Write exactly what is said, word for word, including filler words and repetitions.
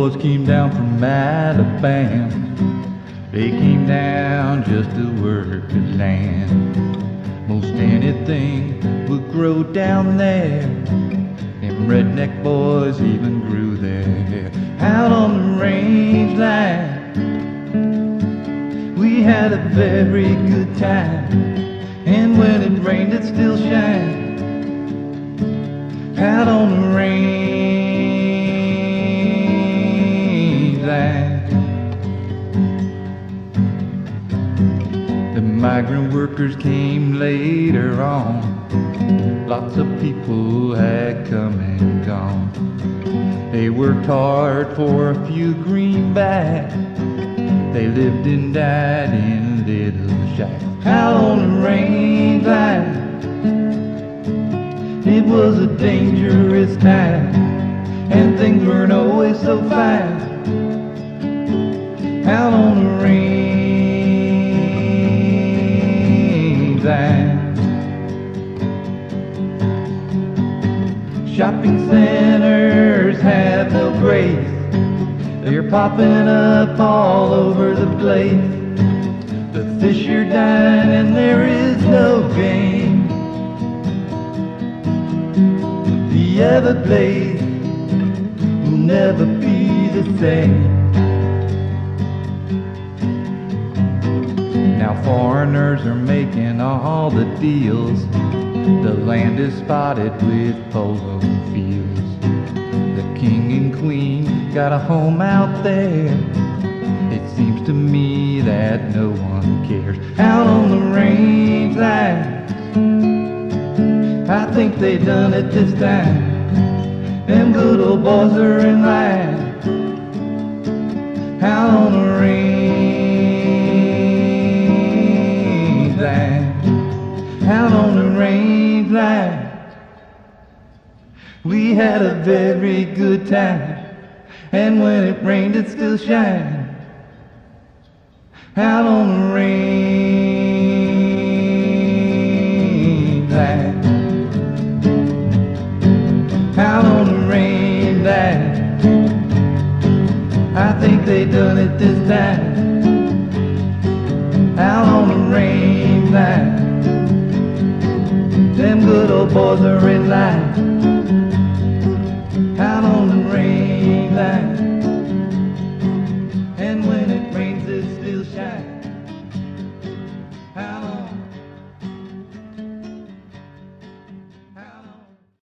boys came down from Alabama. They came down just to work the land. Most anything would grow down there. Them redneck boys even grew there. Out on the rangeline, we had a very good time. And when it rained, it still shined. Out on the rangeline, the migrant workers came later on. Lots of people had come and gone. They worked hard for a few greenbacks. They lived and died in little shacks. Out on the rangeline, it was a dangerous time, and things weren't always so fine. Out on the rangeline, shopping centers have no grace. They're popping up all over the place. The fish are dying and there is no game. The Everglades will never be the same. Now foreigners are making all the deals. The land is spotted with polo fields. The king and queen got a home out there. It seems to me that no one cares. Out on the rangeline, I think they done it this time. Them good old boys are in line. Out on the rangeline, out on the rangeline, we had a very good time. And when it rained, it still shined. Out on the rangeline, out on the rangeline, I think they done it this time. Out on the rangeline, them good old boys are in line.